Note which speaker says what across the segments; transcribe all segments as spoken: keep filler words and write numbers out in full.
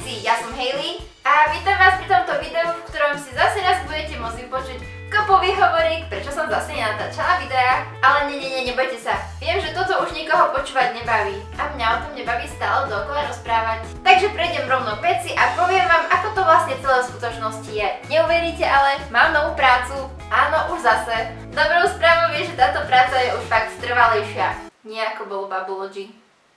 Speaker 1: všetci, ja som Hailey a vítam vás pri tomto videu, v ktorom si zase raz budete môcť vypočuť kopu výhovorík, prečo som zase nenatáčala videa. Ale nie, nie, nie, nebojte sa, viem, že toto už nikoho počúvať nebaví a mňa o tom nebaví stále dookola rozprávať. Takže prejdem rovno k veci a poviem vám, ako to vlastne celé v skutočnosti je. Neuveríte, ale mám novú prácu, áno, už zase. Dobrou správou je, že táto práca je už fakt trvalejšia, nie ako bolo Babology.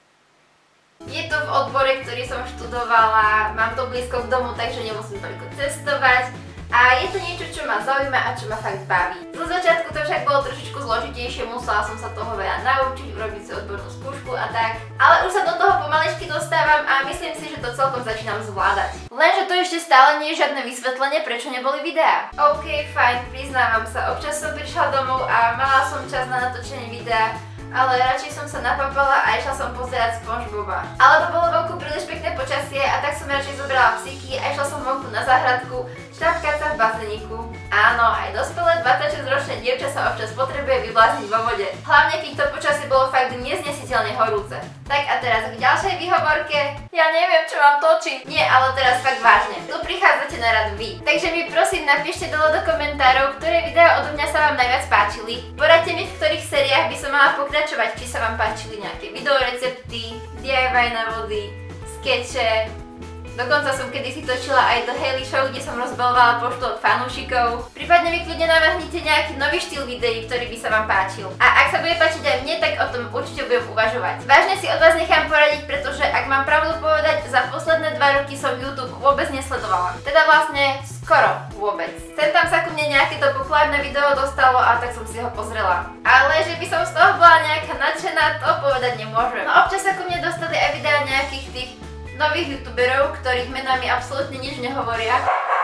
Speaker 1: Je to v odbore, ktorý som študovala, mám to blízko k domu, takže nemusím toľko cestovať a je to niečo, čo ma zaujíma a čo ma fakt baví. Zo začiatku to však bolo trošičku zložitejšie, musela som sa toho veľa naučiť, urobiť si odbornú skúšku a tak, ale už sa do toho pomaličky dostávam a myslím si, že to celkom začínam zvládať. Lenže to ešte stále nie je žiadne vysvetlenie, prečo neboli videá. OK, fajn, priznávam sa, občas som prišla domov a mala som čas na natočenie videa, ale radšej som sa napapala a išla som pozerať SpongeBoba. Alebo bolo vonku príliš pekné počasie a tak som radšej zobrala psíky a išla som vonku na záhradku šľapkať sa v bazéniku. Áno, aj dospelé dvadsaťšesťročné dievča sa občas potrebuje vyblázniť vo vode. Hlavne keď to počasie bolo fakt neznesiteľne horúce. Tak a teraz k ďalšej výhovorke. Ja neviem, čo mám točiť. Nie, ale teraz fakt vážne. Tu prichádzate na radu vy. Takže mi prosím napíšte dole do komentárov, ktoré videá odo mňa sa vám najviac páčili. Poradte mi, v ktorých sériách by som mala pokračovať, či sa vám páčili nejaké videorecepty, dé í vaj na vody, skeče. Dokonca som kedysi točila aj do Hailey Show, kde som rozbalovala poštu od fanúšikov. Prípadne mi kľudne navrhnite nejaký nový štýl videí, ktorý by sa vám páčil. A ak sa bude páčiť aj mne, tak o tom určite budem uvažovať. Vážne si od vás nechám poradiť, pretože ak mám pravdu povedať, za posledné dva roky som YouTube vôbec nesledovala. Teda vlastne skoro vôbec. Sem tam sa ku mne nejaké to populárne video dostalo a tak som si ho pozrela. Ale že by som z toho bola nejaká nadšená, to povedať nemôžem. No občas sa ku mne dostali aj videá nejakých tých nových youtuberov, ktorých mená mi absolútne nič nehovoria.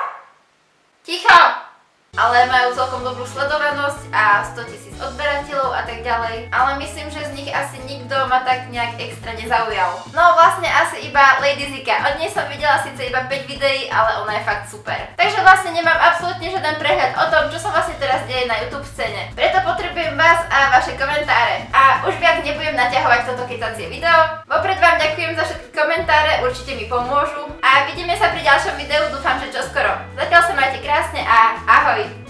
Speaker 1: Ticho! Ale majú celkom dobrú sledovanosť a stotisíc odberateľov a tak ďalej. Ale myslím, že z nich asi nikto ma tak nejak extra nezaujal. No vlastne asi iba Lady Zika. Od nej som videla síce iba päť videí, ale ona je fakt super. Takže vlastne nemám absolútne žiaden prehľad o tom, čo sa vlastne teraz deje na YouTube scéne. Preto potrebujem vás a vaše komentáre. A už viac nebudem naťahovať toto kecacie video. Vopred vám ďakujem za všetky komentáre, určite mi pomôžu. A vidíme sa pri ďalšom videu, dúfam, že čoskoro. Zatiaľ sa majte krásne a ahoj!